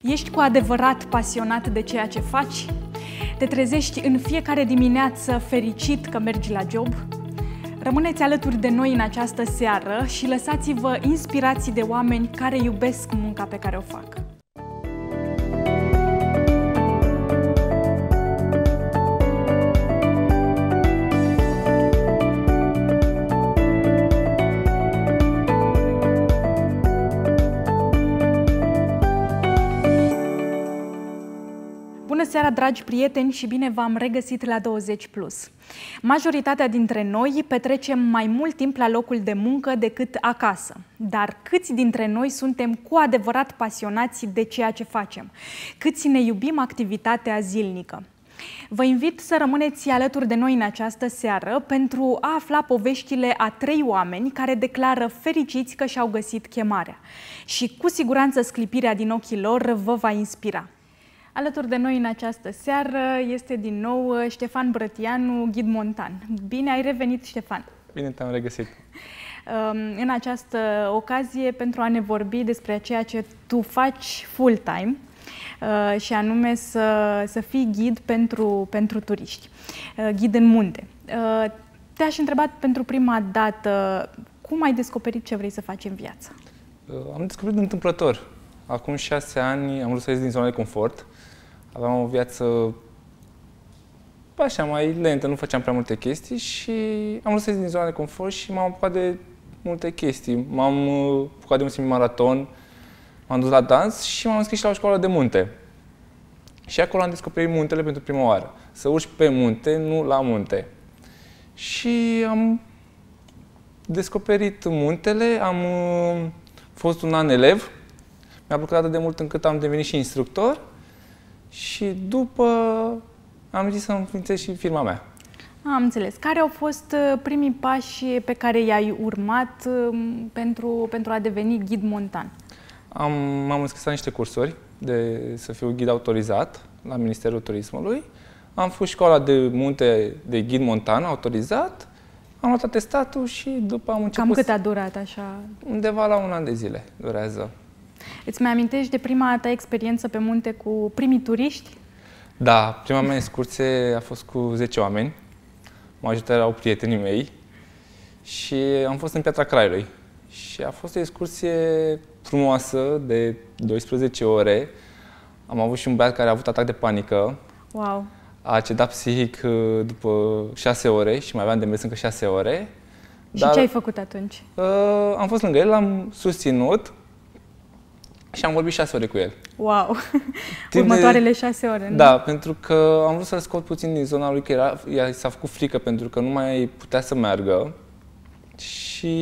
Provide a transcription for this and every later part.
Ești cu adevărat pasionat de ceea ce faci? Te trezești în fiecare dimineață fericit că mergi la job? Rămâneți alături de noi în această seară și lăsați-vă inspirați de oameni care iubesc munca pe care o fac. Bună seara, dragi prieteni, și bine v-am regăsit la 20+. Majoritatea dintre noi petrecem mai mult timp la locul de muncă decât acasă. Dar câți dintre noi suntem cu adevărat pasionați de ceea ce facem? Câți ne iubim activitatea zilnică? Vă invit să rămâneți alături de noi în această seară pentru a afla poveștile a 3 oameni care declară fericiți că și-au găsit chemarea. Și cu siguranță sclipirea din ochii lor vă va inspira. Alături de noi în această seară este din nou Ștefan Brătianu, ghid montan. Bine ai revenit, Ștefan! Bine te-am regăsit! În această ocazie pentru a ne vorbi despre ceea ce tu faci full-time și anume să fii ghid pentru turiști, ghid în munte. Te-aș întreba pentru prima dată, cum ai descoperit ce vrei să faci în viață? Am descoperit întâmplător. Acum 6 ani am vrut să ies din zona de confort. Aveam o viață așa mai lentă, nu făceam prea multe chestii și am vrut să ies din zona de confort și m-am apucat de multe chestii. M-am apucat de un semi-maraton, m-am dus la dans și m-am înscris la o școală de munte. Și acolo am descoperit muntele pentru prima oară. Să urci pe munte, nu la munte. Și am descoperit muntele, am fost un an elev. Mi-a plăcut atât de mult încât am devenit și instructor și după am zis să înființez și firma mea. Am înțeles. Care au fost primii pași pe care i-ai urmat pentru a deveni ghid montan? M-am înscris la niște cursuri să fiu ghid autorizat la Ministerul Turismului. Am făcut școala de munte de ghid montan autorizat, am luat atestatul și după am început... Cam cât a durat așa? Undeva la 1 an de zile durează. Îți mai amintești de prima ta experiență pe munte cu primii turiști? Da, prima mea excursie a fost cu 10 oameni. Majoritatea erau prietenii mei și am fost în Piatra Craiului. Și a fost o excursie frumoasă de 12 ore. Am avut și un băiat care a avut atac de panică. Wow! A cedat psihic după 6 ore și mai aveam de mers încă 6 ore. Și ce ai făcut atunci? Am fost lângă el, l-am susținut și am vorbit 6 ore cu el. Wow! Următoarele 6 ore, nu? Da, pentru că am vrut să-l scot puțin din zona lui, că s-a făcut frică pentru că nu mai putea să meargă. Și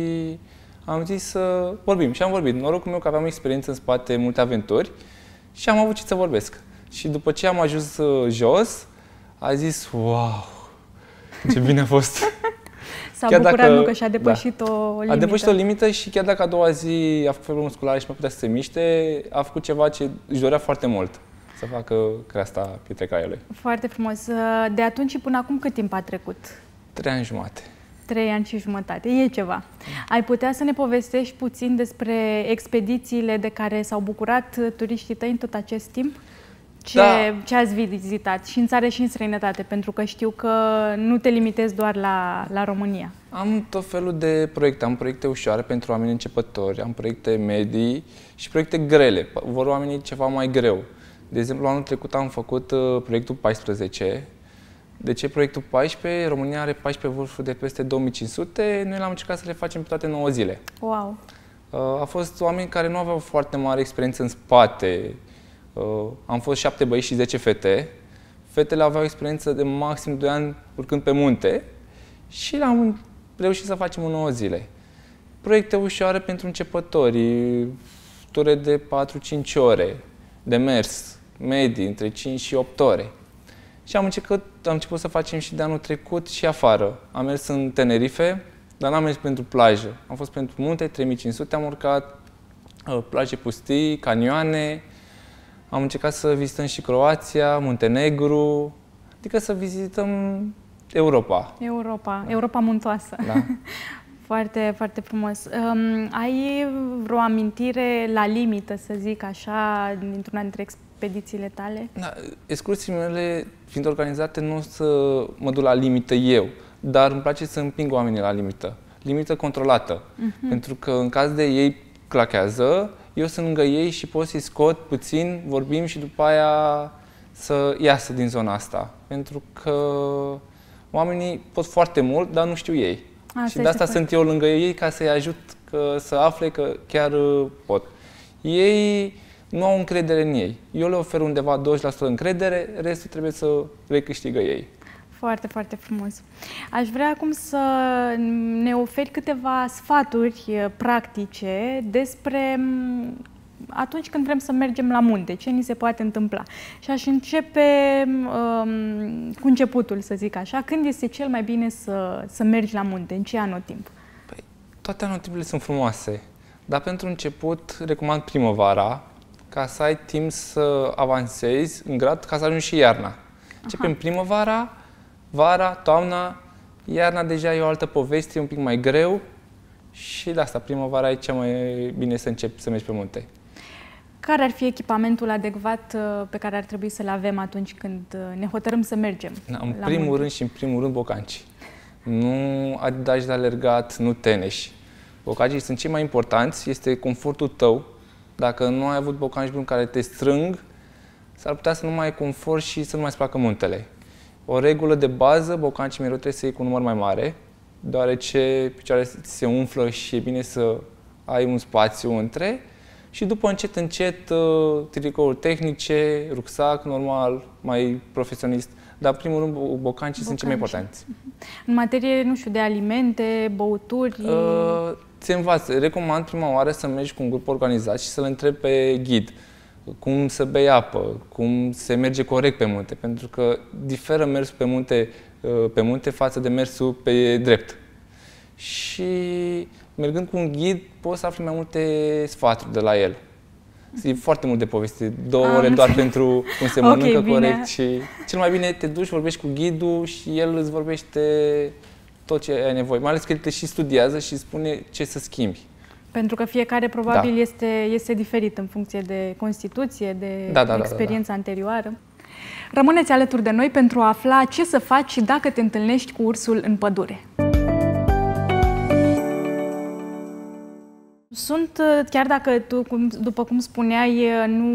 am zis să vorbim. Și am vorbit. Norocul meu că aveam experiență în spate, multe aventuri și am avut ce să vorbesc. Și după ce am ajuns jos, a zis, wow, ce bine a fost! S-a bucurat, nu, că și-a depășit o limită. A depășit o limită și chiar dacă a doua zi a făcut febră musculară și nu putea să se miște, a făcut ceva ce își dorea foarte mult, să facă creasta Pietrei Craiului. Foarte frumos. De atunci până acum cât timp a trecut? 3 ani jumate. 3 ani și jumătate. E ceva. Ai putea să ne povestești puțin despre expedițiile de care s-au bucurat turiștii tăi în tot acest timp? Ce ați vizitat și în țară și în străinătate, pentru că știu că nu te limitezi doar la România. Am tot felul de proiecte. Am proiecte ușoare pentru oameni începători, am proiecte medii și proiecte grele. Vor oamenii ceva mai greu. De exemplu, anul trecut am făcut proiectul 14. De ce proiectul 14? România are 14 vârfuri de peste 2500. Noi l-am încercat să le facem pe toate 9 zile. Wow! A fost oameni care nu aveau foarte mare experiență în spate. Am fost 7 băieți și 10 fete. Fetele aveau experiență de maxim 2 ani urcând pe munte și l-am reușit să facem în 9 zile. Proiecte ușoare pentru începători, ture de 4-5 ore de mers, medii, între 5 și 8 ore. Și am început să facem și de anul trecut și afară. Am mers în Tenerife, dar n-am mers pentru plajă. Am fost pentru munte, 3500 am urcat, plaje pustii, canioane. Am încercat să vizităm și Croația, Muntenegru, adică să vizităm Europa. Europa muntoasă. Da. Foarte, foarte frumos. Ai vreo amintire la limită, să zic așa, dintr-una dintre expedițiile tale? Da, excursiile mele, fiind organizate, nu o să mă duc la limită eu, dar îmi place să împing oamenii la limită. Limită controlată. Pentru că în caz de ei clachează, eu sunt lângă ei și pot să-i scot puțin, vorbim și după aia să iasă din zona asta. Pentru că oamenii pot foarte mult, dar nu știu ei. Și de asta sunt eu lângă ei, ca să-i ajut să afle că chiar pot. Ei nu au încredere în ei. Eu le ofer undeva 20% încredere, restul trebuie să recâștigă ei. Foarte, foarte frumos. Aș vrea acum să ne oferi câteva sfaturi practice despre atunci când vrem să mergem la munte, ce ni se poate întâmpla. Și aș începe cu începutul, să zic așa. Când este cel mai bine să mergi la munte? În ce anotimp? Păi, toate anotimpurile sunt frumoase, dar pentru început recomand primăvara, ca să ai timp să avansezi în grad, ca să ajungi și iarna. Începem primăvara, vara, toamna, iarna deja e o altă poveste, e un pic mai greu și de asta primăvara e cea mai bine să începi să mergi pe munte. Care ar fi echipamentul adecvat pe care ar trebui să-l avem atunci când ne hotărâm să mergem În primul rând și în primul rând bocanci. Nu adidași de alergat, nu teneși. Bocancii sunt cei mai importanți, este confortul tău. Dacă nu ai avut bocanci buni care te strâng, s-ar putea să nu mai ai confort și să nu mai-ți placă muntele. O regulă de bază, bocancii mereu trebuie să iei cu un număr mai mare, deoarece picioarele se umflă și e bine să ai un spațiu între. Și după încet, încet, tricouri tehnice, rucsac, normal, mai profesionist. Dar, în primul rând, bocancii sunt cei mai importanți. În materie, nu știu, de alimente, băuturi? Ți învață. Recomand prima oară să mergi cu un grup organizat și să-l întrebi pe ghid cum să bei apă, cum se merge corect pe munte. Pentru că diferă mersul pe munte față de mersul pe drept. Și mergând cu un ghid, poți să afli mai multe sfaturi de la el. E foarte mult de poveste, 2 ore doar pentru cum se mănâncă corect și cel mai bine te duci, vorbești cu ghidul și el îți vorbește tot ce ai nevoie. Mai ales că el te și studiază și spune ce să schimbi. Pentru că fiecare probabil este diferit în funcție de constituție, de experiența anterioară. Rămâneți alături de noi pentru a afla ce să faci dacă te întâlnești cu ursul în pădure. Sunt, chiar dacă tu, după cum spuneai,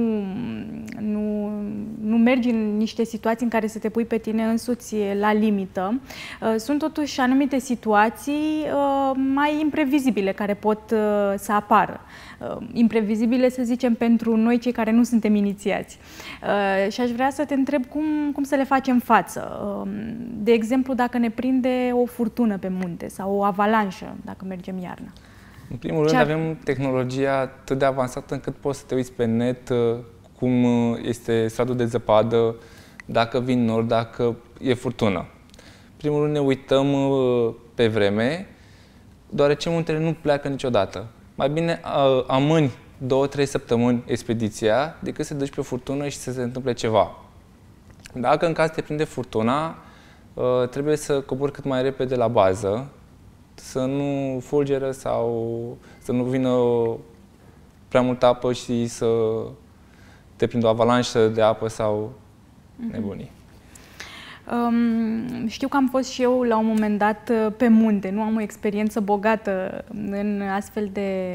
nu mergi în niște situații în care să te pui pe tine însuți la limită, sunt totuși anumite situații mai imprevizibile care pot să apară. Imprevizibile, să zicem, pentru noi cei care nu suntem inițiați. Și aș vrea să te întreb cum să le facem față. De exemplu, dacă ne prinde o furtună pe munte sau o avalanșă, dacă mergem iarna. În primul rând avem tehnologia atât de avansată încât poți să te uiți pe net cum este stradul de zăpadă, dacă vin nori, dacă e furtună. În primul rând ne uităm pe vreme, deoarece muntele nu pleacă niciodată. Mai bine amâni 2-3 săptămâni expediția decât să te duci pe o furtună și să se întâmple ceva. Dacă în caz te prinde furtuna, trebuie să cobori cât mai repede la bază, să nu fulgeră sau să nu vină prea multă apă și să te prindă o avalanșă de apă sau nebunii. Știu că am fost și eu la un moment dat pe munte, nu am o experiență bogată în astfel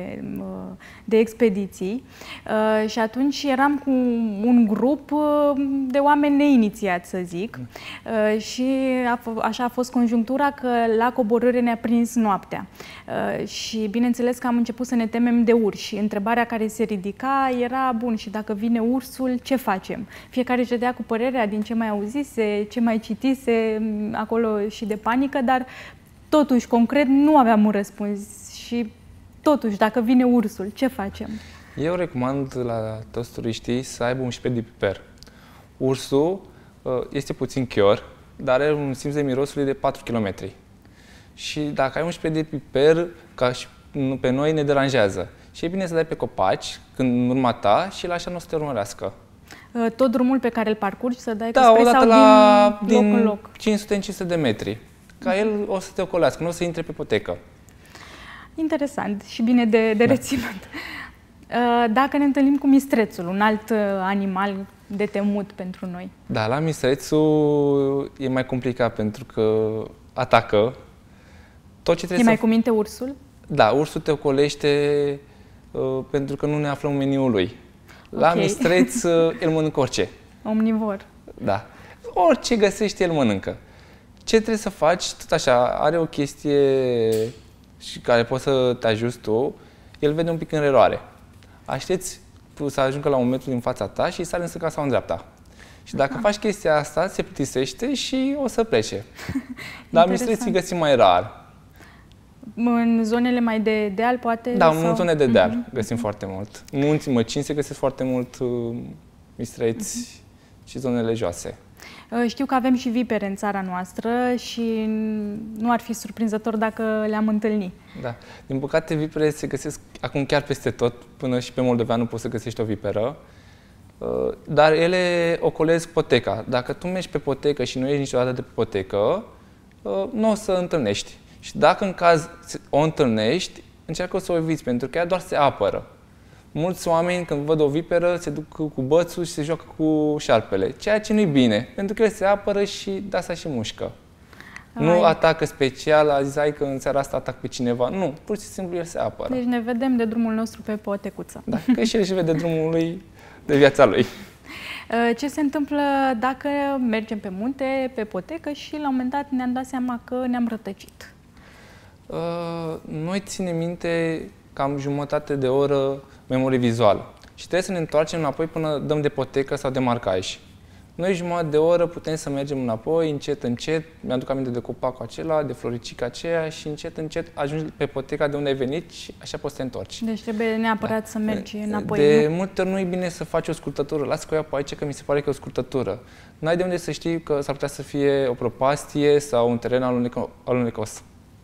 de expediții și atunci eram cu un grup de oameni neinițiați, să zic, și așa a fost conjunctura că la coborâre ne-a prins noaptea și bineînțeles că am început să ne temem de urși. Întrebarea care se ridica era, bun, și dacă vine ursul, ce facem? Fiecare își dădea cu părerea din ce mai auzise, ce mai citise acolo și de panică, dar totuși, concret, nu aveam un răspuns. Și totuși, dacă vine ursul, ce facem? Eu recomand la toți turiștii să aibă un șpret de piper. Ursul este puțin chior, dar are un simț de mirosul de 4 km. Și dacă ai un șpret de piper, ca și pe noi, ne deranjează. Și e bine să dai pe copaci, în urma ta, și la așa nu o să te urmărească. Tot drumul pe care îl parcurgi să dai cu spray sau din loc în loc? 500 în 500 de metri. Ca el o să te ocolească, nu o să intre pe potecă. Interesant și bine de reținut. Dacă ne întâlnim cu mistrețul, un alt animal de temut pentru noi. Da, la mistrețul e mai complicat pentru că atacă. Tot ce trebuie mai cu minte ursul? Da, ursul te ocolește pentru că nu ne aflăm în meniul lui. La mistreț, el mănâncă orice. Omnivor. Da. Orice găsește, el mănâncă. Ce trebuie să faci, tot așa, are o chestie și care poți să te ajuți tu, el vede un pic în reroare. Aștepți să ajungă la un metru din fața ta și sare în stânga sau în dreapta. Și dacă faci chestia asta, se plictisește și o să plece. Dar mistreții găsim mai rar. În zonele mai de deal, poate? Da, în zone de deal găsim foarte mult. Munții Măcini se găsesc foarte mult mistreți și zonele joase. Știu că avem și vipere în țara noastră și nu ar fi surprinzător dacă le-am întâlnit. Da. Din păcate, vipere se găsesc acum chiar peste tot. Până și pe Moldoveanu poți să găsești o viperă. Dar ele ocolesc poteca. Dacă tu mergi pe potecă și nu ieși niciodată de pe potecă, nu o să întâlnești. Și dacă în caz o întâlnești, încearcă să o eviți, pentru că ea doar se apără. Mulți oameni, când văd o viperă, se duc cu bățul și se joacă cu șarpele, ceea ce nu-i bine, pentru că el se apără și de asta și mușcă. Nu atacă special, a zis, hai că în seara asta atac pe cineva. Nu, pur și simplu el se apără. Deci ne vedem de drumul nostru pe potecuță. Da, că și el își vede drumul lui de viața lui. Ce se întâmplă dacă mergem pe munte, pe potecă și la un moment dat ne-am dat seama că ne-am rătăcit? Noi ținem minte cam jumătate de oră memorie vizuală și trebuie să ne întoarcem înapoi până dăm de potecă sau de marcaj. Noi jumătate de oră putem să mergem înapoi, încet, încet, mi-aduc aminte de copacul acela, de floricica aceea și încet, încet ajungi pe poteca de unde ai venit și așa poți să te întorci. Deci trebuie neapărat să mergi înapoi. De multe ori nu e bine să faci o scurtătură. Lasă că o iau pe aici, că mi se pare că e o scurtătură. N-ai de unde să știi că s-ar putea să fie o prăpastie sau un teren alunecos.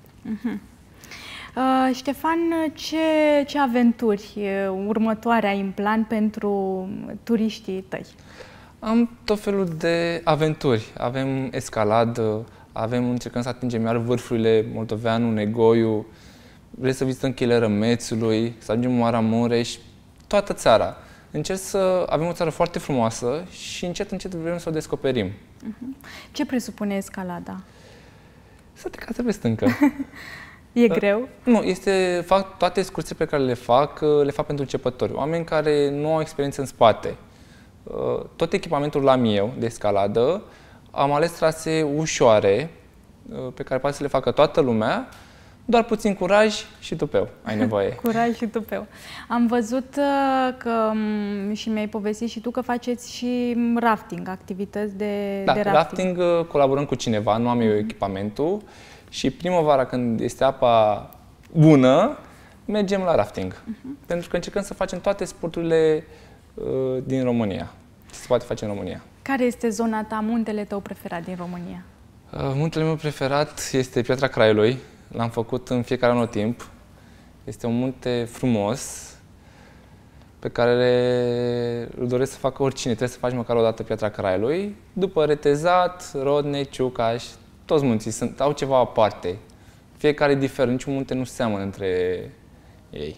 Ștefan, ce aventuri următoare ai în plan pentru turiștii tăi? Am tot felul de aventuri. Avem escaladă, încercăm să atingem iar vârfurile Moldoveanu, Negoiu, vrem să vizităm Cheile Rămețului, să ajungem în Maramureș, toată țara. Încerc să avem o țară foarte frumoasă și încet, încet vrem să o descoperim. Ce presupune escalada? Să te cazi pe stâncă. E greu? Nu, fac toate excursiile pe care le fac pentru începători. Oameni care nu au experiență în spate. Tot echipamentul l-am eu de escaladă. Am ales trasee ușoare pe care poate să le facă toată lumea. Doar puțin curaj și tupeu ai nevoie. Curaj și tupeu. Am văzut că și mi-ai povestit și tu că faceți și rafting, activități de rafting. Rafting colaborăm cu cineva, nu am eu echipamentul. Și primăvara, când este apa bună, mergem la rafting. Pentru că încercăm să facem toate sporturile din România. Ce se poate face în România. Care este zona ta, muntele tău preferat din România? Muntele meu preferat este Piatra Craiului. L-am făcut în fiecare anotimp. Este un munte frumos pe care îl doresc să facă oricine. Trebuie să faci măcar o dată Piatra Craiului. După Retezat, Rodne, Ciucaș, toți munții au ceva aparte. Fiecare diferă, niciun munte nu seamănă între ei.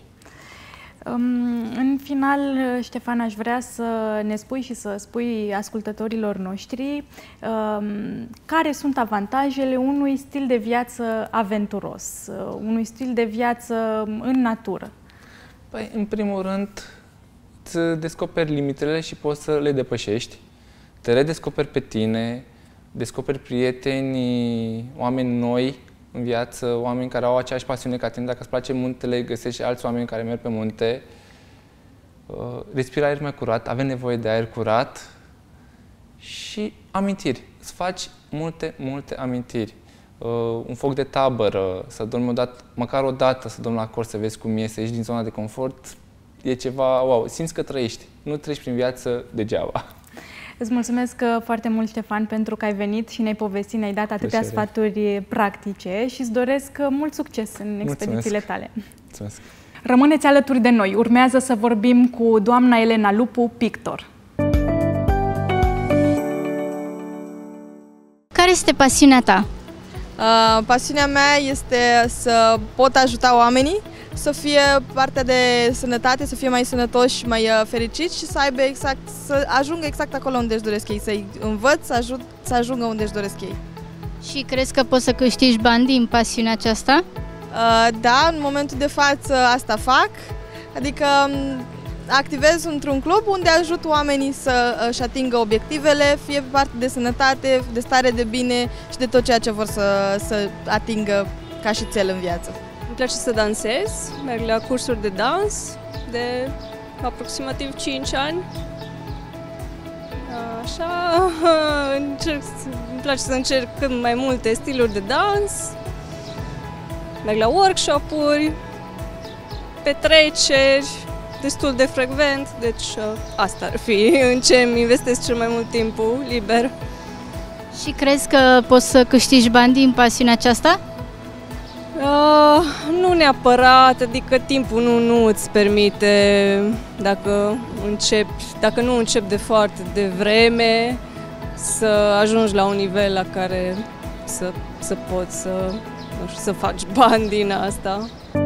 În final, Ștefan, aș vrea să ne spui și să spui ascultătorilor noștri care sunt avantajele unui stil de viață aventuros, unui stil de viață în natură. Păi, în primul rând, îți descoperi limitele și poți să le depășești. Te redescoperi pe tine, descoperi prieteni, oameni noi în viață, oameni care au aceeași pasiune ca tine. Dacă îți place muntele, găsești alți oameni care merg pe munte. Respiri aer mai curat, avem nevoie de aer curat și amintiri. Îți faci multe amintiri. Un foc de tabără, să dormi măcar o dată, să dormi la cort, să vezi cum e, să ieși din zona de confort, e ceva, wow, simți că trăiești. Nu treci prin viață degeaba. Îți mulțumesc foarte mult, Ștefan, pentru că ai venit și ne-ai povestit, ne-ai dat atâtea sfaturi practice și îți doresc mult succes în expedițiile tale. Mulțumesc! Rămâneți alături de noi. Urmează să vorbim cu doamna Elena Lupu, pictor. Care este pasiunea ta? Pasiunea mea este să pot ajuta oamenii, să fie partea de sănătate, să fie mai sănătoși, mai fericiți și să aibă să ajungă exact acolo unde își doresc ei, să-i învăț, să ajungă unde își doresc ei. Și crezi că poți să câștigi bani din pasiunea aceasta? Da, în momentul de față asta fac, adică activez într-un club unde ajut oamenii să își atingă obiectivele, fie pe partea de sănătate, de stare de bine și de tot ceea ce vor să atingă ca și țel în viață. Îmi place să dansez, merg la cursuri de dans de aproximativ 5 ani. Așa, îmi place să încerc cât mai multe stiluri de dans, merg la workshop-uri, petreceri, destul de frecvent, deci asta ar fi în ce îmi investesc cel mai mult timpul liber. Și crezi că poți să câștigi bani din pasiunea aceasta? Nu neapărat, adică timpul nu îți permite, dacă nu începi de foarte devreme, să ajungi la un nivel la care să poți să faci bani din asta.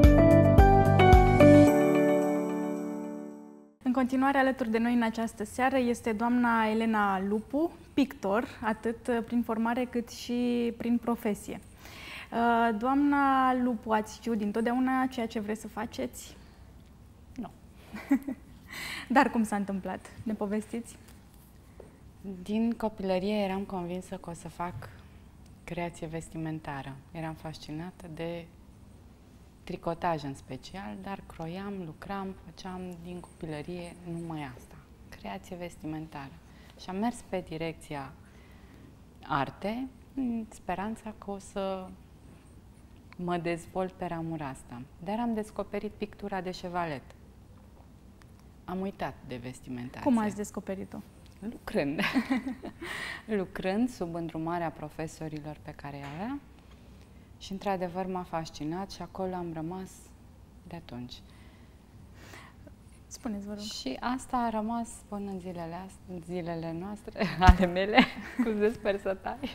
În continuare, alături de noi în această seară este doamna Elena Lupu, pictor, atât prin formare cât și prin profesie. Doamna Lupu, ați știut dintotdeauna ceea ce vreți să faceți? Nu. Dar cum s-a întâmplat? Ne povestiți? Din copilărie eram convinsă că o să fac creație vestimentară. Eram fascinată de tricotaj în special, dar croiam, lucram, făceam din copilărie numai asta. Creație vestimentară. Și am mers pe direcția arte, în speranța că o să mă dezvolt pe ramura asta. Dar am descoperit pictura de șevalet. Am uitat de vestimentație. Cum ați descoperit-o? Lucrând. Lucrând sub îndrumarea profesorilor pe care îi avea. Și într-adevăr m-a fascinat și acolo am rămas de atunci. Spuneți, vă rog. Și asta a rămas până în zilele noastre, ale mele, scuze, sper să tai.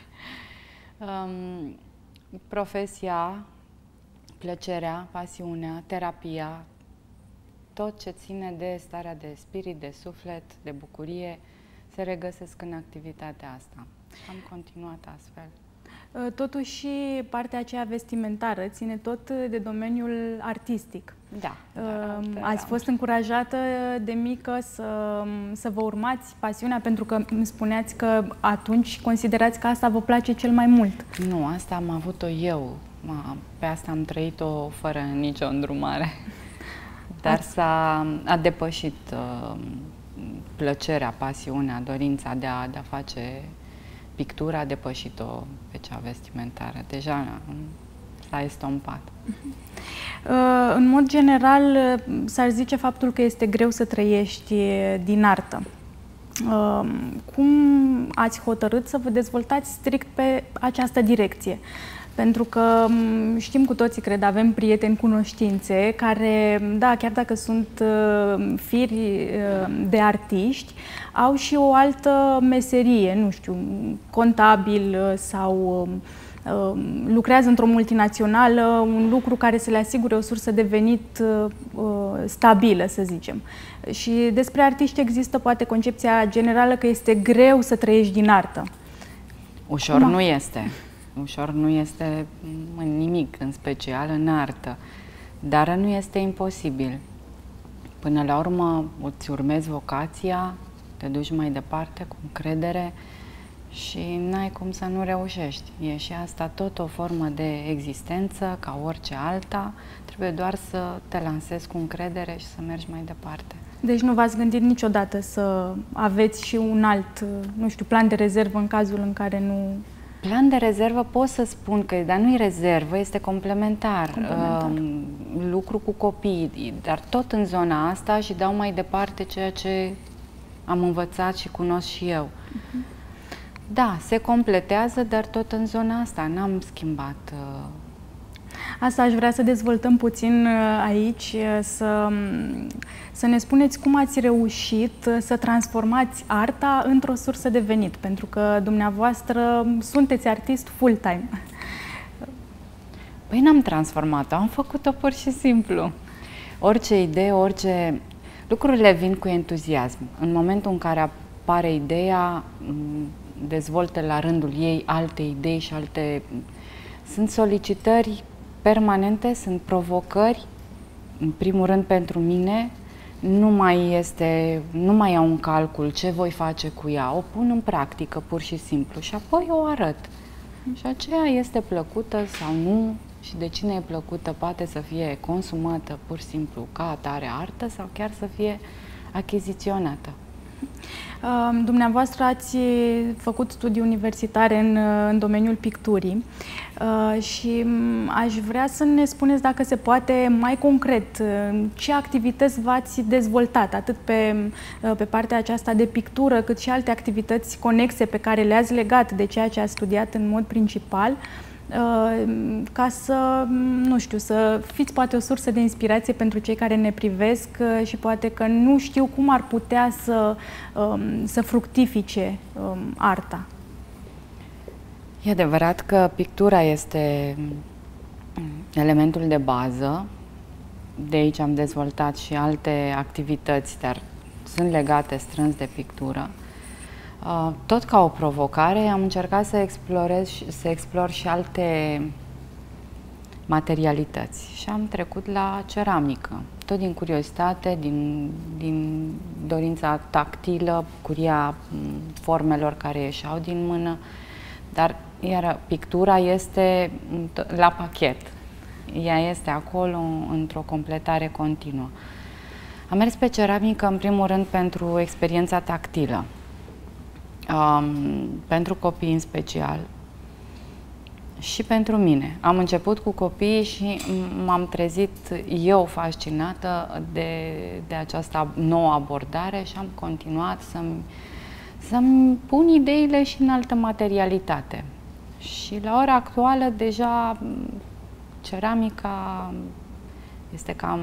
Profesia, plăcerea, pasiunea, terapia, tot ce ține de starea de spirit, de suflet, de bucurie, se regăsesc în activitatea asta. Am continuat astfel. Totuși, partea aceea vestimentară ține tot de domeniul artistic. Da. Ați fost încurajată de mică să vă urmați pasiunea, pentru că îmi spuneați că atunci considerați că asta vă place cel mai mult. Nu, asta am avut-o eu. Pe asta am trăit-o fără nicio îndrumare. Dar a depășit plăcerea, pasiunea, dorința de a face pictura, a depășit-o pe cea vestimentară. Deja s-a estompat. În mod general, s-ar zice faptul că este greu să trăiești din artă. Cum ați hotărât să vă dezvoltați strict pe această direcție? Pentru că știm cu toții, cred, avem prieteni, cunoștințe care, da, chiar dacă sunt firi de artiști, au și o altă meserie, nu știu, contabil sau lucrează într-o multinațională, un lucru care să le asigure o sursă de venit stabilă, să zicem. Și despre artiști există poate concepția generală că este greu să trăiești din artă. Ușor nu este. Ușor nu este în nimic, în special în artă, dar nu este imposibil. Până la urmă îți urmezi vocația, te duci mai departe cu încredere și n-ai cum să nu reușești. E și asta tot o formă de existență, ca orice alta, trebuie doar să te lansezi cu încredere și să mergi mai departe. Deci nu v-ați gândit niciodată să aveți și un alt, nu știu, plan de rezervă în cazul în care nu... Plan de rezervă pot să spun că, dar nu e rezervă, este complementar. Lucru cu copiii, dar tot în zona asta și dau mai departe ceea ce am învățat și cunosc și eu. Da, se completează, dar tot în zona asta, n-am schimbat. Asta aș vrea să dezvoltăm puțin aici, să ne spuneți cum ați reușit să transformați arta într-o sursă de venit, pentru că dumneavoastră sunteți artist full-time. Păi n-am transformat-o, am făcut-o pur și simplu. Orice idee, lucrurile vin cu entuziasm. În momentul în care apare ideea, dezvoltă la rândul ei alte idei și Sunt solicitări permanente, sunt provocări, în primul rând pentru mine, nu mai iau în calcul ce voi face cu ea, o pun în practică pur și simplu și apoi o arăt. Și aceea este plăcută sau nu, și de cine e plăcută, poate să fie consumată pur și simplu ca atare artă sau chiar să fie achiziționată. Dumneavoastră ați făcut studii universitare în domeniul picturii și aș vrea să ne spuneți, dacă se poate, mai concret, ce activități v-ați dezvoltat, atât pe partea aceasta de pictură, cât și alte activități conexe pe care le-ați legat de ceea ce ați studiat în mod principal, ca să, nu știu, să fiți poate o sursă de inspirație pentru cei care ne privesc și poate că nu știu cum ar putea să fructifice arta. E adevărat că pictura este elementul de bază. De aici am dezvoltat și alte activități, dar sunt legate strâns de pictură. Tot ca o provocare, am încercat să explor și alte materialități și am trecut la ceramică. Tot din curiozitate, din dorința tactilă, bucuria formelor care ieșeau din mână, dar iar pictura este la pachet. Ea este acolo într-o completare continuă. Am mers pe ceramică în primul rând pentru experiența tactilă. Pentru copii în special și pentru mine. Am început cu copiii și m-am trezit eu fascinată de această nouă abordare și am continuat să-mi pun ideile și în altă materialitate. Și la ora actuală deja ceramica este cam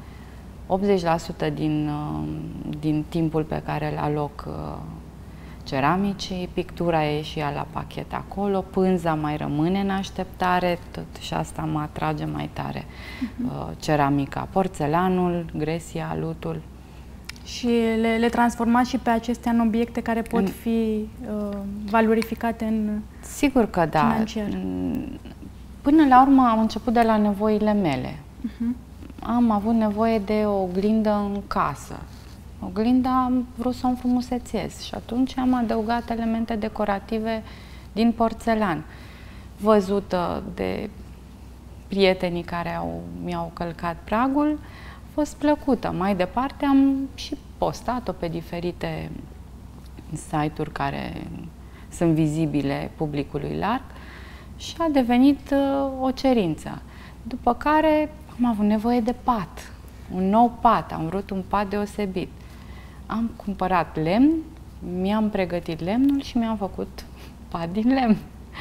80% din timpul pe care îl aloc ceramicii, pictura e și ea la pachet acolo, pânza mai rămâne în așteptare, tot și asta mă atrage mai tare. Ceramica, porțelanul, gresia, lutul. Și le transformați și pe acestea în obiecte care pot fi valorificate în Sigur că da. financiar. Până la urmă am început de la nevoile mele. Am avut nevoie de o oglindă în casă. Oglinda am vrut să o înfrumusețez și atunci am adăugat elemente decorative din porțelan, văzută de prietenii care mi-au călcat pragul, a fost plăcută. Mai departe am și postat-o pe diferite site-uri care sunt vizibile publicului larg și a devenit o cerință. După care am avut nevoie de pat, un nou pat, am vrut un pat deosebit. Am cumpărat lemn, mi-am pregătit lemnul și mi-am făcut pat din lemn.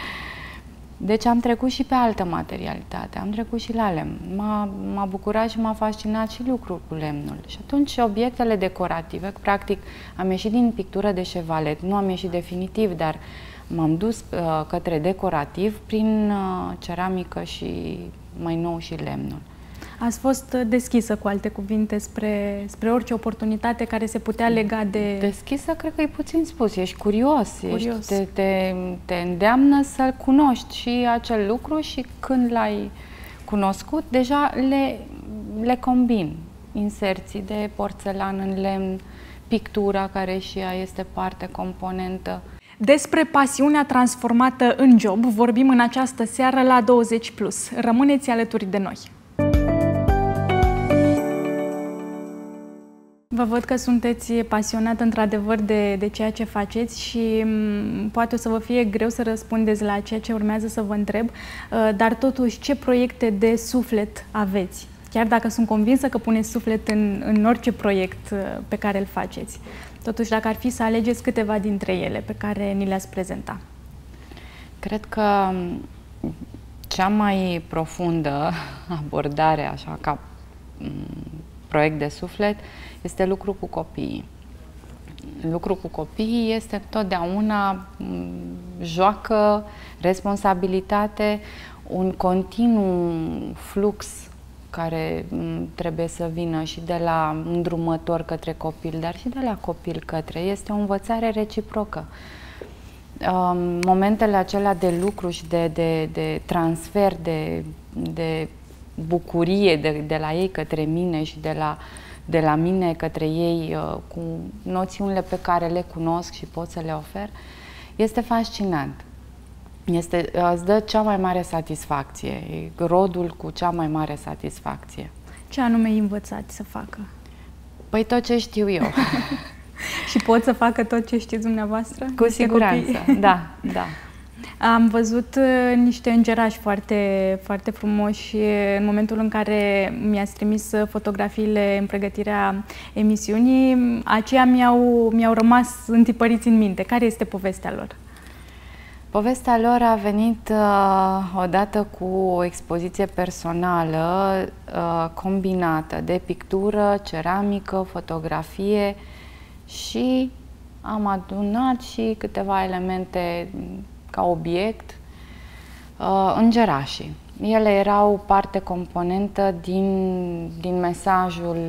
Deci am trecut și pe altă materialitate, am trecut și la lemn. M-a bucurat și m-a fascinat și lucrul cu lemnul. Și atunci obiectele decorative, practic am ieșit din pictură de șevalet, nu am ieșit definitiv, dar m-am dus către decorativ prin ceramică și mai nou și lemnul. Ați fost deschisă, cu alte cuvinte, spre orice oportunitate care se putea lega de... Deschisă, cred că e puțin spus. Ești curios. Te îndeamnă să-l cunoști și acel lucru și când l-ai cunoscut, deja le combin. Inserții de porțelan în lemn, pictura, care și ea este parte componentă. Despre pasiunea transformată în job vorbim în această seară la 20+. Rămâneți alături de noi! Vă văd că sunteți pasionat într-adevăr de ceea ce faceți și poate o să vă fie greu să răspundeți la ceea ce urmează să vă întreb, dar totuși ce proiecte de suflet aveți? Chiar dacă sunt convinsă că puneți suflet în orice proiect pe care îl faceți. Totuși, dacă ar fi să alegeți câteva dintre ele pe care ni le-ați prezenta. Cred că cea mai profundă abordare, așa ca proiect de suflet, este lucru cu copiii. Lucru cu copiii este totdeauna joacă, responsabilitate, un continuu flux care trebuie să vină și de la îndrumător către copil, dar și de la copil către. Este o învățare reciprocă. Momentele acelea de lucru și de transfer de bucurie de la ei către mine și de la mine către ei, cu noțiunile pe care le cunosc și pot să le ofer, este fascinant. Îți dă cea mai mare satisfacție, e rodul cu cea mai mare satisfacție. Ce anume îi învățați să facă? Păi tot ce știu eu. Și pot să facă tot ce știți dumneavoastră? Cu siguranță, da, da. Am văzut niște îngerași foarte, foarte frumoși în momentul în care mi-ați trimis fotografiile în pregătirea emisiunii. Aceia mi-au rămas întipăriți în minte. Care este povestea lor? Povestea lor a venit odată cu o expoziție personală combinată de pictură, ceramică, fotografie și am adunat și câteva elemente ca obiect, îngerașii. Ele erau parte componentă din mesajul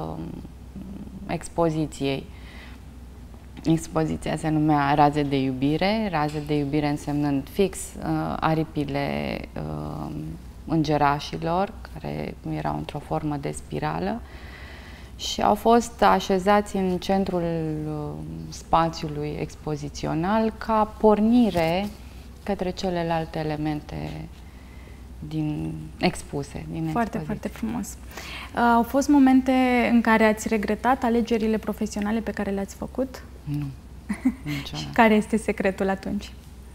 expoziției. Expoziția se numea Raze de iubire, raze de iubire însemnând fix aripile îngerașilor, care erau într-o formă de spirală, și au fost așezați în centrul spațiului expozițional ca pornire către celelalte elemente expuse din expoziție. Foarte, foarte frumos. Au fost momente în care ați regretat alegerile profesionale pe care le-ați făcut? Nu. Și care este secretul atunci?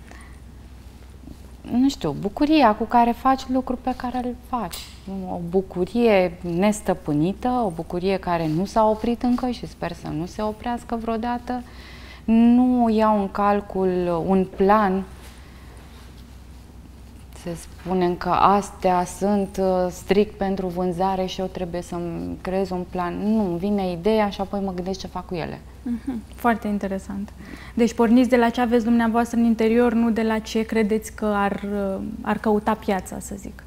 Nu știu, bucuria cu care faci lucruri pe care le faci. O bucurie nestăpânită, o bucurie care nu s-a oprit încă și sper să nu se oprească vreodată. Nu iau în calcul un plan. Se spune că astea sunt strict pentru vânzare și eu trebuie să-mi creez un plan. Nu, vine ideea și apoi mă gândesc ce fac cu ele. Foarte interesant. Deci porniți de la ce aveți dumneavoastră în interior, nu de la ce credeți că ar căuta piața, să zic.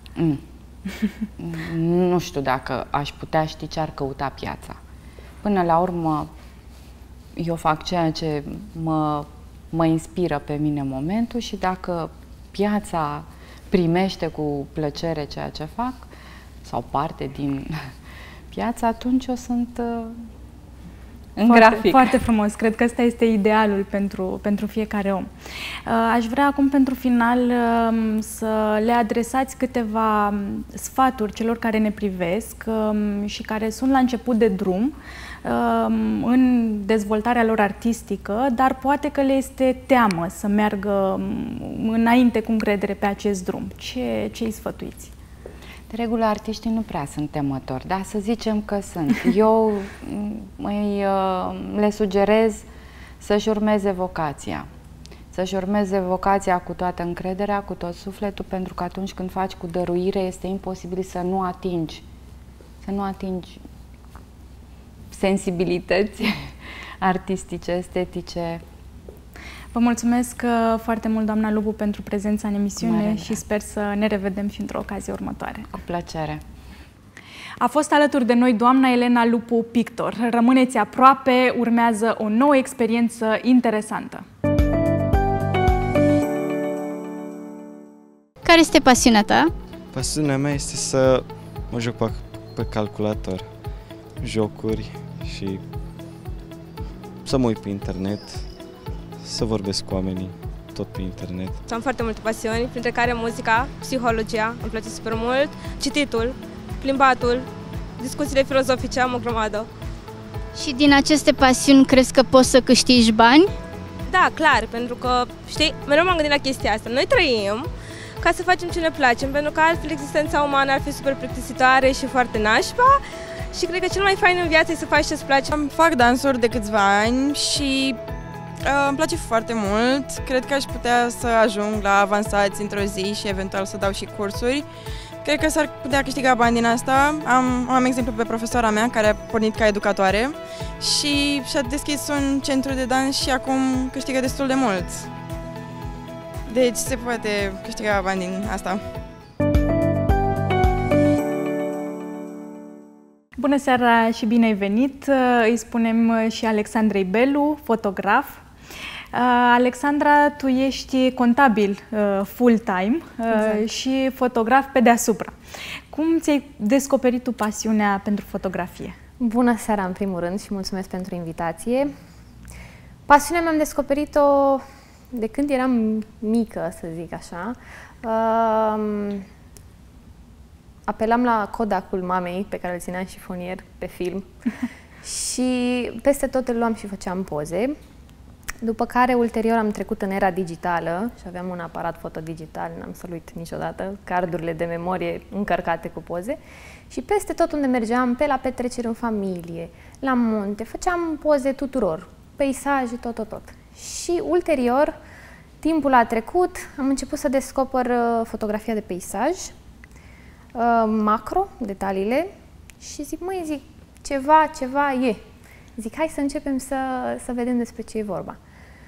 Nu știu dacă aș putea ști ce ar căuta piața. Până la urmă, eu fac ceea ce mă inspiră pe mine în momentul și dacă piața primește cu plăcere ceea ce fac sau parte din piață, atunci eu sunt în grafic. Foarte frumos. Cred că ăsta este idealul pentru fiecare om. Aș vrea acum, pentru final, să le adresați câteva sfaturi celor care ne privesc și care sunt la început de drum în dezvoltarea lor artistică, dar poate că le este teamă să meargă înainte cu încredere pe acest drum. Ce îi sfătuiți? De regulă, artiștii nu prea sunt temători, dar să zicem că sunt. Eu le sugerez să-și urmeze vocația. Să-și urmeze vocația cu toată încrederea, cu tot sufletul, pentru că atunci când faci cu dăruire, este imposibil să nu atingi sensibilități artistice, estetice. Vă mulțumesc foarte mult, doamna Lupu, pentru prezența în emisiune și sper să ne revedem și într-o ocazie următoare. Cu plăcere! A fost alături de noi doamna Elena Lupu, pictor. Rămâneți aproape, urmează o nouă experiență interesantă. Care este pasiunea ta? Pasiunea mea este să mă joc pe calculator, jocuri și să mă uit pe internet, să vorbesc cu oamenii, tot pe internet. Am foarte multe pasiuni, printre care muzica, psihologia, îmi place super mult, cititul, plimbatul, discuțiile filozofice, am o grămadă. Și din aceste pasiuni crezi că poți să câștigi bani? Da, clar, pentru că, știi, mereu m-am gândit la chestia asta. Noi trăim ca să facem ce ne place, pentru că altfel existența umană ar fi super plictisitoare și foarte nașpa. Și cred că cel mai fain în viață e să faci ce-ți place. Fac dansuri de câțiva ani și îmi place foarte mult. Cred că aș putea să ajung la avansați într-o zi și eventual să dau și cursuri. Cred că s-ar putea câștiga bani din asta. Am exemplu pe profesoara mea care a pornit ca educatoare și și-a deschis un centru de dans și acum câștigă destul de mult. Deci se poate câștiga bani din asta. Bună seara și bine ai venit! Îi spunem și Alexandrei Belu, fotograf. Alexandra, tu ești contabil full-time exact. Și fotograf pe deasupra. Cum ți-ai descoperit tu pasiunea pentru fotografie? Bună seara, în primul rând, și mulțumesc pentru invitație. Pasiunea mi-am descoperit-o de când eram mică, să zic așa. Apelam la Kodakul mamei, pe care îl țineam șifonier pe film și peste tot îl luam și făceam poze. După care, ulterior, am trecut în era digitală și aveam un aparat fotodigital, n-am să-l uit niciodată, cardurile de memorie încărcate cu poze. Și peste tot unde mergeam, pe la petreceri în familie, la munte, făceam poze tuturor, peisaje, tot. Și ulterior, timpul a trecut, am început să descoper fotografia de peisaj, macro, detaliile, și zic, ceva e. Zic, hai să începem să vedem despre ce e vorba.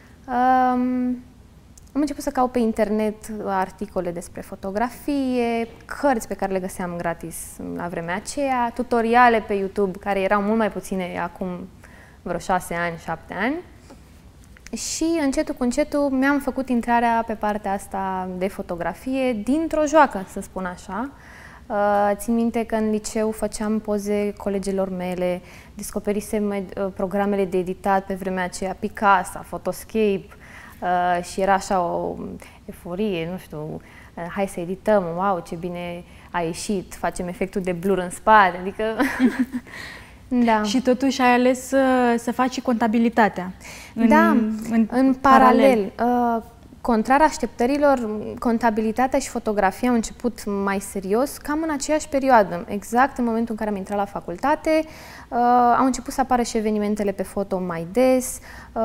Am început să caut pe internet articole despre fotografie, cărți pe care le găseam gratis la vremea aceea, tutoriale pe YouTube, care erau mult mai puține acum vreo 6 ani, 7 ani. Și încetul cu încetul mi-am făcut intrarea pe partea asta de fotografie dintr-o joacă, să spun așa. Țin minte că în liceu făceam poze colegilor mele, descoperisem programele de editat pe vremea aceea, Picasa, Photoscape, și era așa o euforie, nu știu, hai să edităm, wow, ce bine a ieșit, facem efectul de blur în spate, adică... Da. Și totuși ai ales să faci și contabilitatea. În paralel. Contrar așteptărilor, contabilitatea și fotografia au început mai serios cam în aceeași perioadă. Exact în momentul în care am intrat la facultate, au început să apară și evenimentele pe foto mai des.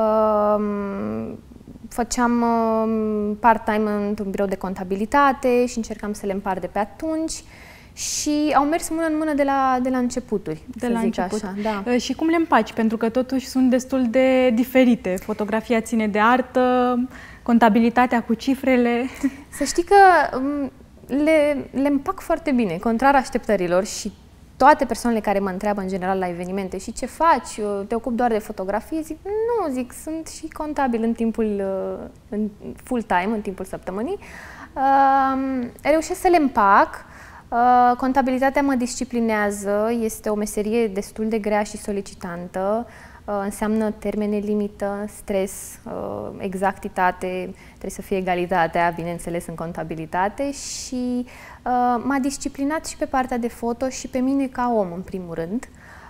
Făceam part-time într-un birou de contabilitate și încercam să le împart de pe atunci. Și au mers mână în mână de la începuturi, de la început. Așa, da. Și cum le împaci? Pentru că totuși sunt destul de diferite. Fotografia ține de artă, contabilitatea cu cifrele. Să știi că le împac foarte bine, contrar așteptărilor, și toate persoanele care mă întreabă în general la evenimente și ce faci, te ocupi doar de fotografie, zic, nu, zic, sunt și contabil în timpul full-time, în timpul săptămânii. Reușesc să le împac. Contabilitatea mă disciplinează, este o meserie destul de grea și solicitantă, înseamnă termene limită, stres, exactitate, trebuie să fie egalitatea, bineînțeles, în contabilitate, și m-a disciplinat și pe partea de foto și pe mine ca om, în primul rând.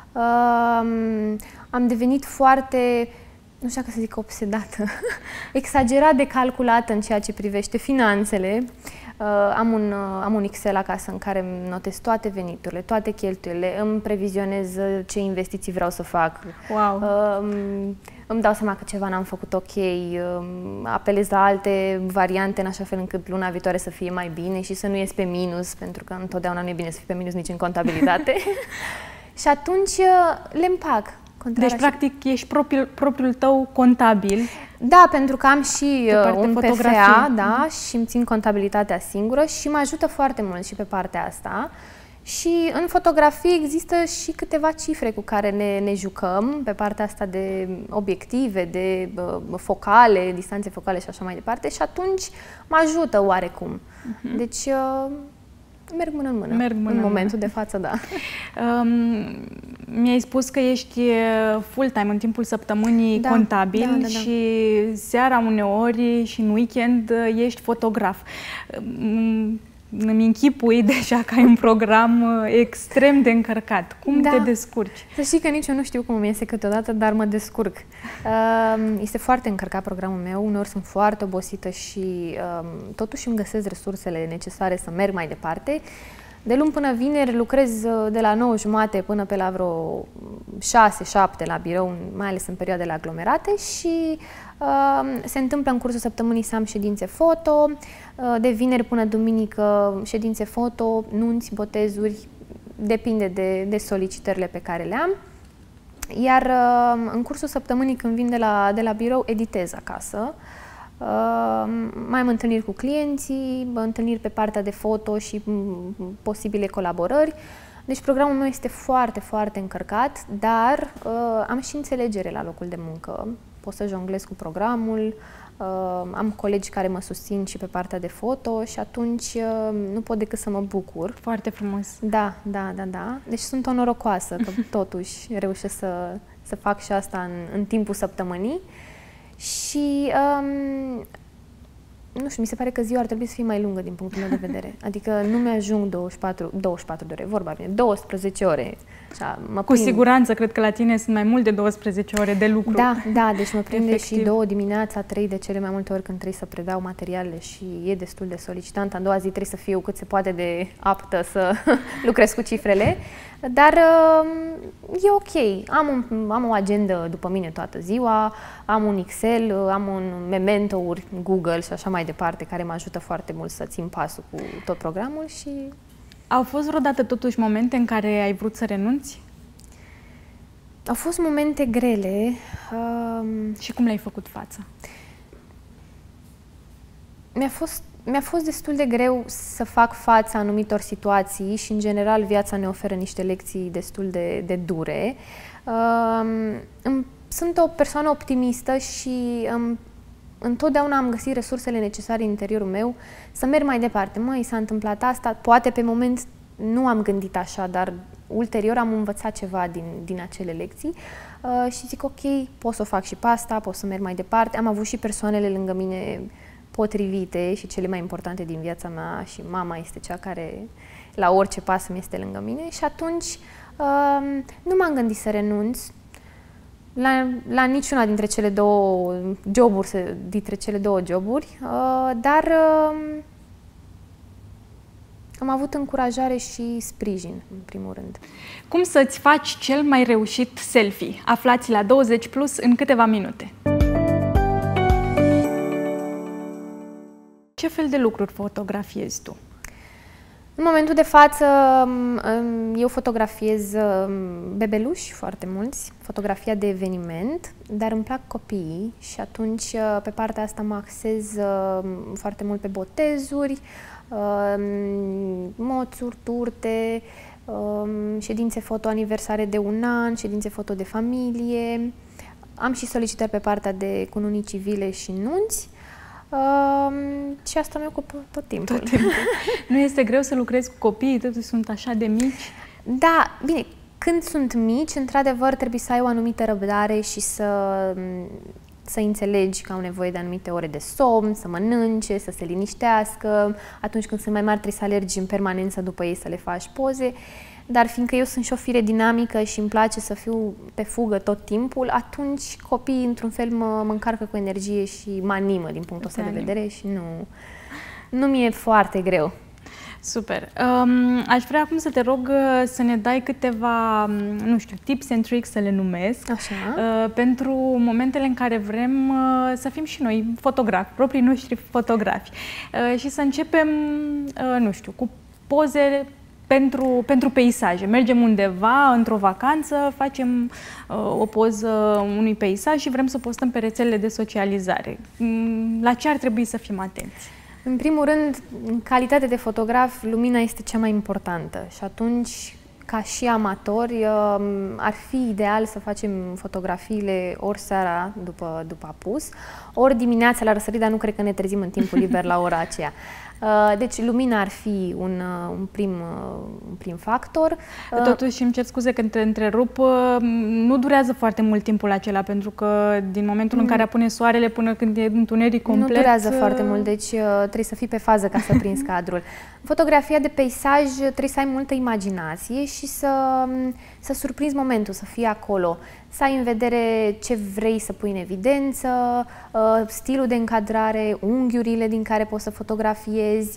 Am devenit foarte, nu știu dacă să zic obsedată, exagerat de calculată în ceea ce privește finanțele. Am un Excel acasă în care îmi notez toate veniturile, toate cheltuielile, îmi previzionez ce investiții vreau să fac. Wow. Îmi dau seama că ceva n-am făcut ok, apelez la alte variante în așa fel încât luna viitoare să fie mai bine și să nu ies pe minus, pentru că întotdeauna nu e bine să fii pe minus nici în contabilitate. Și atunci le împac. Deci, practic, ești propriul tău contabil. Da, pentru că am și un PFA, da, și îmi țin contabilitatea singură și mă ajută foarte mult și pe partea asta. Și în fotografie există și câteva cifre cu care ne jucăm pe partea asta de obiective, de focale, distanțe focale și așa mai departe, și atunci mă ajută oarecum. Deci merg mână în mână. În momentul de față, da. Mi-ai spus că ești full-time în timpul săptămânii contabil, da. Și seara uneori și în weekend ești fotograf. Îmi închipui deja că ai un program extrem de încărcat. Cum te descurci? Să știi că nici eu nu știu cum îmi iese câteodată, dar mă descurc. Este foarte încărcat programul meu, uneori sunt foarte obosită și totuși îmi găsesc resursele necesare să merg mai departe. De luni până vineri lucrez de la 9:30 până pe la vreo 6-7 la birou, mai ales în perioadele aglomerate, și se întâmplă în cursul săptămânii să am ședințe foto, de vineri până duminică ședințe foto, nunți, botezuri, depinde de solicitările pe care le am. Iar în cursul săptămânii, când vin de la birou, editez acasă. Mai am întâlniri cu clienții, întâlniri pe partea de foto și posibile colaborări. Deci programul meu este foarte, foarte încărcat, dar am și înțelegere la locul de muncă. Pot să jonglez cu programul, am colegi care mă susțin și pe partea de foto și atunci nu pot decât să mă bucur. Foarte frumos. Da. Deci sunt o norocoasă că totuși reușesc să fac și asta în timpul săptămânii. Și nu știu, mi se pare că ziua ar trebui să fie mai lungă din punctul meu de vedere. Adică nu mi-ajung 24 de ore, vorba bine, 12 ore. Așa, Cu siguranță, cred că la tine sunt mai mult de 12 ore de lucru. Da, deci mă prinde efectiv. Și 2 dimineața, 3 de cele mai multe ori când trebuie să predau materialele și e destul de solicitant. A doua zi trebuie să fiu cât se poate de aptă să lucrez cu cifrele. Dar e ok. Am o agendă după mine toată ziua, am un Excel, am un Memento-uri, Google și așa mai departe, care mă ajută foarte mult să țin pasul cu tot programul și... Au fost vreodată totuși momente în care ai vrut să renunți? Au fost momente grele. Și cum le-ai făcut față? Mi-a fost destul de greu să fac față anumitor situații și, în general, viața ne oferă niște lecții destul de dure. Sunt o persoană optimistă și întotdeauna am găsit resursele necesare în interiorul meu să merg mai departe. Măi, s-a întâmplat asta, poate pe moment nu am gândit așa, dar ulterior am învățat ceva din acele lecții și zic ok, pot să o fac și pe asta, pot să merg mai departe. Am avut și persoanele lângă mine potrivite și cele mai importante din viața mea și mama este cea care la orice pas îmi este lângă mine și atunci nu m-am gândit să renunț la niciuna dintre cele două joburi, dar am avut încurajare și sprijin, în primul rând. Cum să-ți faci cel mai reușit selfie? Aflați la 20 Plus în câteva minute. Ce fel de lucruri fotografiezi tu? În momentul de față, eu fotografiez bebeluși, foarte mulți, fotografia de eveniment, dar îmi plac copiii și atunci pe partea asta mă axez foarte mult pe botezuri, moțuri, turte, ședințe foto aniversare de 1 an, ședințe foto de familie. Am și solicitări pe partea de cununii civile și nunți. Și asta mi ocupă tot timpul. Nu este greu să lucrezi cu copiii, totuși sunt așa de mici? Da, bine, când sunt mici, într-adevăr trebuie să ai o anumită răbdare și să înțelegi că au nevoie de anumite ore de somn, să mănânce, să se liniștească. Atunci când sunt mai mari trebuie să alergi în permanență după ei să le faci poze. Dar fiindcă eu sunt și o fire dinamică și îmi place să fiu pe fugă tot timpul, atunci copiii, într-un fel, mă încarcă cu energie și mă animă din punctul ăsta de vedere și nu mi-e foarte greu. Super! Aș vrea acum să te rog să ne dai câteva, nu știu, tips and tricks, să le numesc, așa, pentru momentele în care vrem să fim și noi fotografi, proprii noștri fotografi. Și să începem, nu știu, cu poze pentru peisaje. Mergem undeva, într-o vacanță, facem o poză unui peisaj și vrem să postăm pe rețelele de socializare. La ce ar trebui să fim atenți? În primul rând, în calitate de fotograf, lumina este cea mai importantă și atunci, ca și amatori, ar fi ideal să facem fotografiile ori seara după apus, ori dimineața la răsărit, dar nu cred că ne trezim în timpul liber la ora aceea. Deci lumina ar fi un prim factor. Totuși, îmi cer scuze că te întrerup, nu durează foarte mult timpul acela, pentru că din momentul în care apune soarele până când e întuneric complet... Nu durează foarte mult, deci trebuie să fii pe fază ca să prinzi cadrul. Fotografia de peisaj trebuie să ai multă imaginație și să surprinzi momentul, să fii acolo, să ai în vedere ce vrei să pui în evidență, stilul de încadrare, unghiurile din care poți să fotografiezi,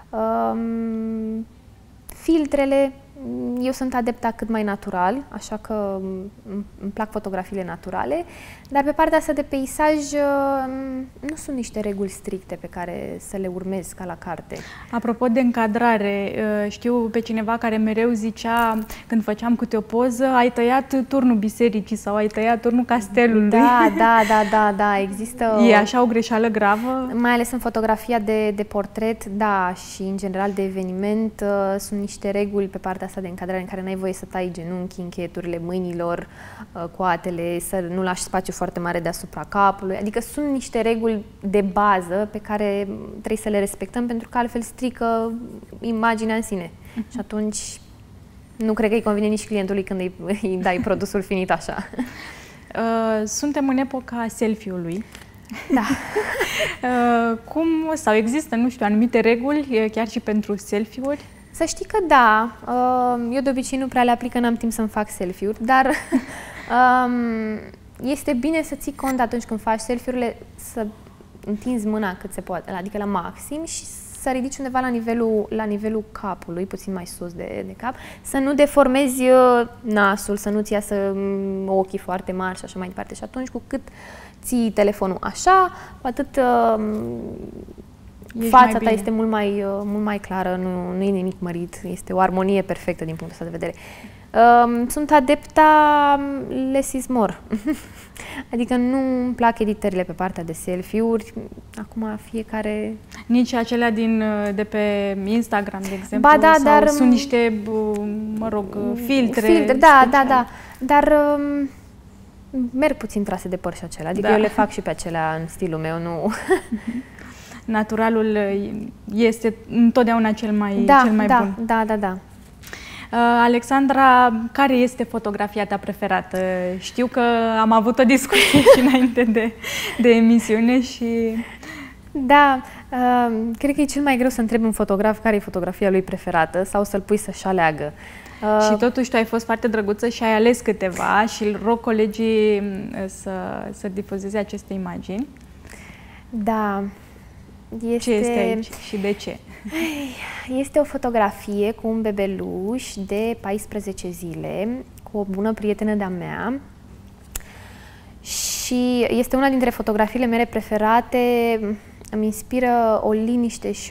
filtrele. Eu sunt adepta cât mai natural, așa că îmi plac fotografiile naturale, dar pe partea asta de peisaj nu sunt niște reguli stricte pe care să le urmez ca la carte. Apropo de încadrare, știu pe cineva care mereu zicea, când făceam câte o poză, ai tăiat turnul bisericii sau ai tăiat turnul castelului. Da, există... E așa o greșeală gravă? Mai ales în fotografia de portret, da, și în general de eveniment, sunt niște reguli pe partea asta asta de încadrare în care n-ai voie să tai genunchii, încheieturile mâinilor, coatele, să nu lași spațiu foarte mare deasupra capului. Adică sunt niște reguli de bază pe care trebuie să le respectăm, pentru că altfel strică imaginea în sine. Și atunci nu cred că îi convine nici clientului când îi dai produsul finit așa. Suntem în epoca selfie-ului. Da. Sau există, nu știu, anumite reguli chiar și pentru selfie-uri? Să știi că da. Eu de obicei nu prea le aplic, că n-am timp să-mi fac selfie-uri, dar este bine să ții cont atunci când faci selfie-urile, să întinzi mâna cât se poate, adică la maxim, și să ridici undeva la nivelul capului, puțin mai sus de cap, să nu deformezi nasul, să nu-ți iasă ochii foarte mari și așa mai departe. Și atunci, cu cât ții telefonul așa, cu atât fața ta este mult mai clară, nu e nimic mărit, este o armonie perfectă din punctul ăsta de vedere. Sunt adepta less is more. Adică nu îmi plac editările pe partea de selfie-uri. Acum fiecare... Nici acelea de pe Instagram, de exemplu? Ba da, dar... sunt niște, mă rog, filtre. Filtre, da. Dar merg puțin trase de păr și acelea. Adică eu le fac și pe acelea în stilul meu, nu... Naturalul este întotdeauna cel mai bun. Da. Alexandra, care este fotografia ta preferată? Știu că am avut o discuție și înainte de emisiune și... Da, cred că e cel mai greu să întreb un fotograf care e fotografia lui preferată sau să-l pui să-și aleagă. Și totuși tu ai fost foarte drăguță și ai ales câteva și îl rog colegii să difuzeze aceste imagini. Da. Ce este aici și de ce? Este o fotografie cu un bebeluș de 14 zile, cu o bună prietenă de-a mea, și este una dintre fotografiile mele preferate. Îmi inspiră o liniște și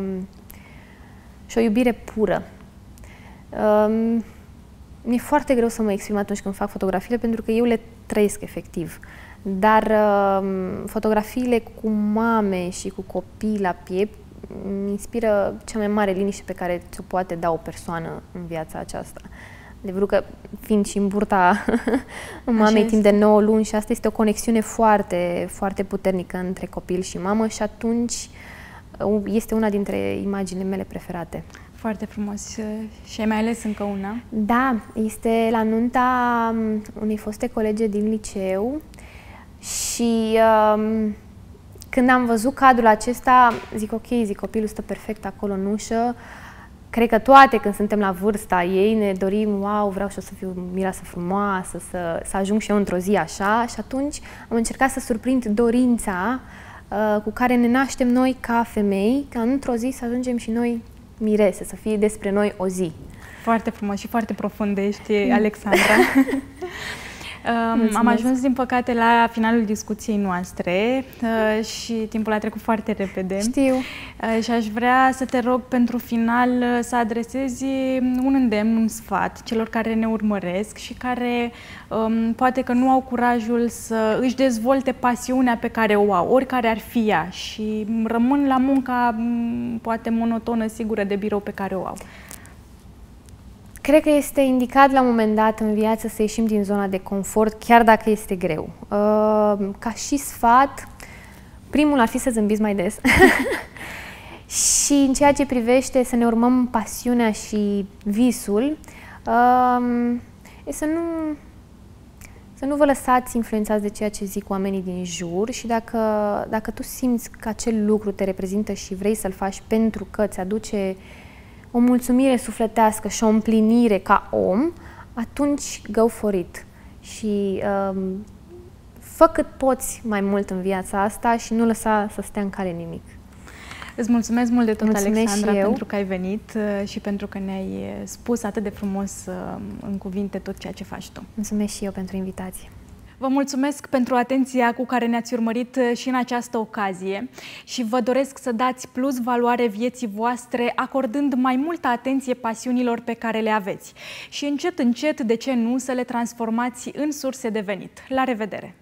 o iubire pură. Mi-e foarte greu să mă exprim atunci când fac fotografiile, pentru că eu le trăiesc efectiv. Dar fotografiile cu mame și cu copii la piept îmi inspiră cea mai mare liniște pe care ți-o poate da o persoană în viața aceasta. Adevărul că, fiind și în burta mamei timp de 9 luni, și asta este o conexiune foarte, foarte puternică între copil și mamă, și atunci este una dintre imaginile mele preferate. Foarte frumos. Și ai mai ales încă una? Da, este la nunta unei foste colege din liceu. Și când am văzut cadrul acesta, zic ok, copilul stă perfect acolo în ușă. Cred că toate, când suntem la vârsta ei, ne dorim, wow, vreau și eu să fiu mireasă frumoasă, să ajung și eu într-o zi așa. Și atunci am încercat să surprind dorința cu care ne naștem noi ca femei, ca într-o zi să ajungem și noi mirese, să fie despre noi o zi. Foarte frumos și foarte profund ești, Alexandra. Am ajuns, din păcate, la finalul discuției noastre și timpul a trecut foarte repede. Știu. Și aș vrea să te rog pentru final să adresezi un îndemn, un sfat celor care ne urmăresc și care poate că nu au curajul să își dezvolte pasiunea pe care o au, oricare ar fi ea, și rămân la munca poate monotonă, sigură, de birou pe care o au. Cred că este indicat la un moment dat în viață să ieșim din zona de confort, chiar dacă este greu. Ca și sfat, primul ar fi să zâmbiți mai des. Și în ceea ce privește să ne urmăm pasiunea și visul, e să nu vă lăsați influențați de ceea ce zic oamenii din jur, și dacă tu simți că acel lucru te reprezintă și vrei să-l faci pentru că îți aduce o mulțumire sufletească și o împlinire ca om, atunci go for it. Și fă cât poți mai mult în viața asta și nu lăsa să stea în cale nimic. Îți mulțumesc mult de tot, Alexandra, pentru că ai venit și pentru că ne-ai spus atât de frumos în cuvinte tot ceea ce faci tu. Mulțumesc și eu pentru invitație. Vă mulțumesc pentru atenția cu care ne-ați urmărit și în această ocazie și vă doresc să dați plus valoare vieții voastre, acordând mai multă atenție pasiunilor pe care le aveți și încet, încet, de ce nu, să le transformați în surse de venit. La revedere!